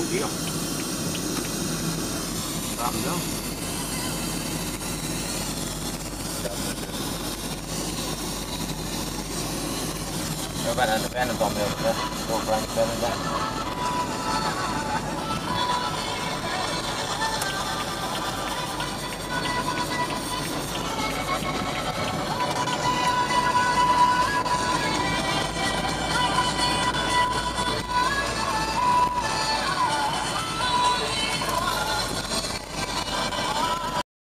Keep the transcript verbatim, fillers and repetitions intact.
Good deal. Stop and go. Các bạn ăn được venom vòng được chưa? Đồ của anh venom đây.